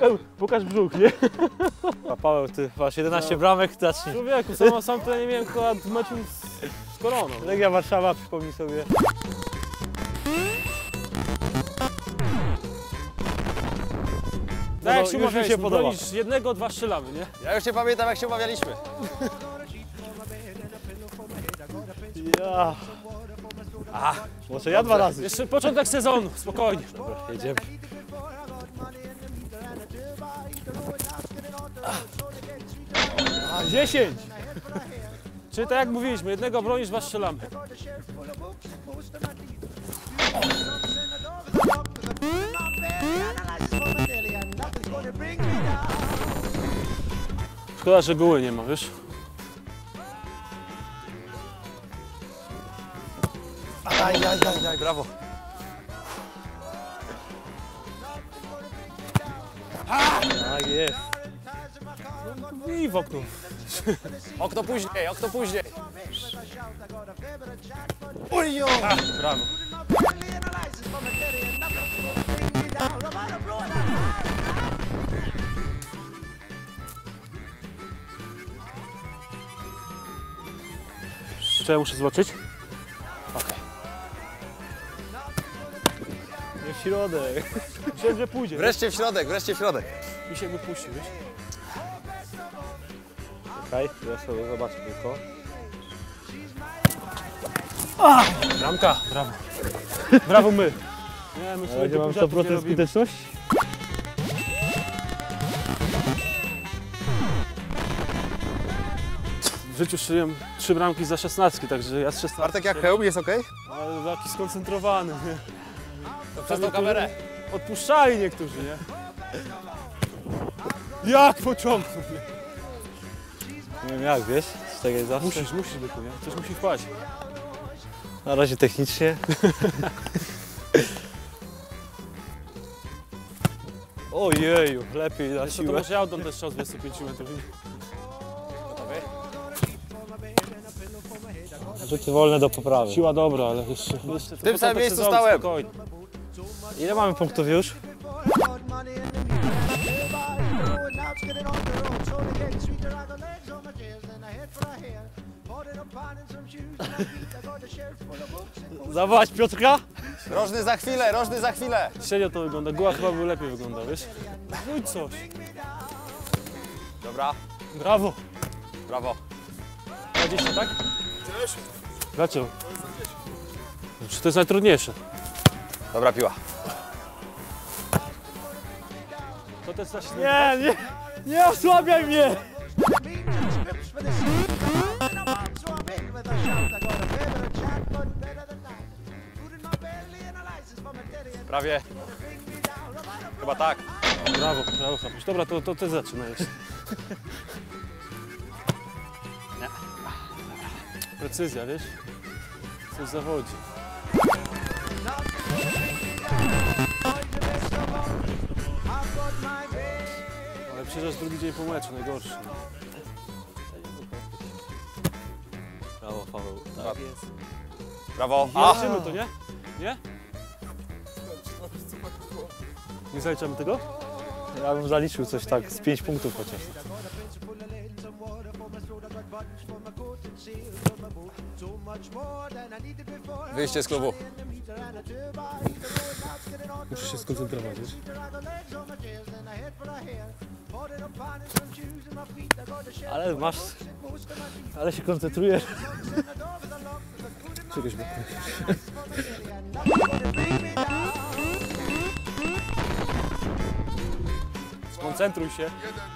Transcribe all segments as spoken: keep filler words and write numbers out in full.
Pokaż, pokaż brzuch, nie? A Paweł, ty masz jedenaście no. bramek, zacznij. Człowieku, sam, sam to nie miałem chyba w meczu z, z Koroną. Legia Warszawa, przypomnij sobie. Tak jak się już mi się podoba. Jednego, dwa strzelamy, nie? Ja już nie pamiętam, jak się umawialiśmy. Ja. A, może ja dwa razy. Jeszcze początek sezonu, spokojnie. Dobra, jedziemy. A, dziesięć! Czyli tak jak mówiliśmy, jednego bronisz, dwa strzelamy. Szkoda, że góły nie ma, wiesz? Daj, daj, daj, daj, brawo. Tak jest. I w okno. Okno później, okno później. Ojo! Brawo. Czy ja muszę zobaczyć? Okej. Nie w środek. Myślałem, że pójdzie. Wreszcie w środek, wreszcie w środek. Mi się wypuścił, wiesz? Czekaj, ja sobie zobaczę tylko. A! Bramka, brawo. Brawo my. Nie, my Ale gdzie mam sto procent skuteczności? W życiu strzeliłem trzy bramki za szesnastki, także ja z szesnastki. Bartek, jak hełm, jest okej? Ale taki skoncentrowany, nie? To przez tą kamerę. Odpuszczali niektórzy, nie? Jak pociągnął, nie? Nie wiem jak, wiesz? Z tego jest zawsze. Musisz, musisz byku, nie? Coś musi wpaść. Na razie technicznie. Ojeju, lepiej na Jeszcze to siłę. może ja oddam też strzał z dwudziestu pięciu metrów. Gotowy? Rzuty wolne do poprawy. Siła dobra, ale jeszcze... jeszcze W tym samym miejscu stałem. Spokojnie. Ile mamy punktów już? Zawołać Piotrka? Rożny za chwilę, rożny za chwilę. Średnio to wygląda, Goła chyba by lepiej wyglądał, wiesz? Rzuć coś. Dobra, Brawo. brawo. dwadzieścia, tak? Dlaczego? Czy to jest najtrudniejsze? Dobra piła. To też coś... Nie, nie, nie osłabiaj mnie! Prawie. Chyba tak. Brawo, brawo, Chapuś. Dobra, to, to ty zaczynaj jeszcze. Nie. Precyzja, wiesz? Coś zawodzi. Ale przecież drugi dzień po meczu, najgorszy. Brawo, Paweł. Tak jest. Brawo. Nie A! liczymy to, nie? Nie? Nie zaliczamy tego? Ja bym zaliczył coś tak z pięć punktów chociaż. Wyjście z klubu. Muszę się skoncentrować, wiesz? Ale masz... Ale się koncentrujesz. Czegoś brakuje. Skoncentruj się.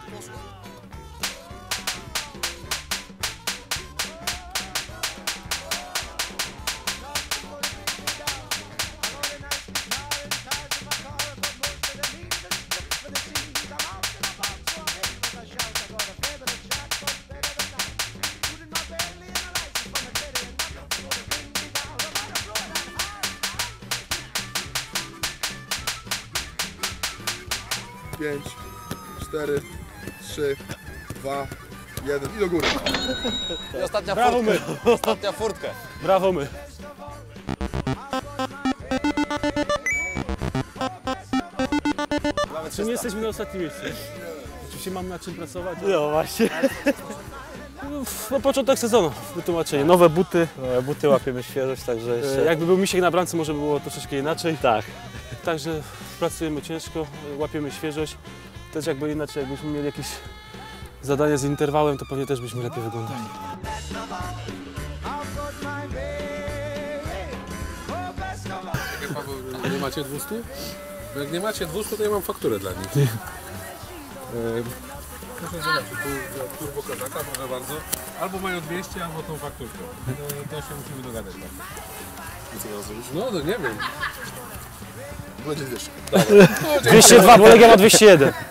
pięć, cztery, trzy, dwa, jeden i do góry. I ostatnia Brawo furtka. Ostatnia furtka. Brawo my. Mamy Mamy Czy nie trzysta. jesteśmy na ostatnim miejscu? Oczywiście mam na czym pracować. No właśnie. No, początek sezonu, wytłumaczenie. Nowe buty. No, buty łapiemy świeżość, także E, jeszcze... Jakby był Misiek na bramce, może by było troszeczkę inaczej. Tak. Także pracujemy ciężko, e, łapiemy świeżość. Też jakby inaczej, jakbyśmy mieli jakieś zadanie z interwałem, to pewnie też byśmy lepiej wyglądali. Jak Paweł, nie macie dwustu? Bo jak nie macie dwustu, to ja mam fakturę dla nich. Ehm, Proszę zobaczyć, tu turbo kozaka, proszę bardzo. Albo mają dwieście, albo tą fakturkę. To, to się musimy dogadać. I co teraz zrobisz? No, no nie wiem. Będzie dwieście. dwieście dwa, bo Legia ma dwieście jeden.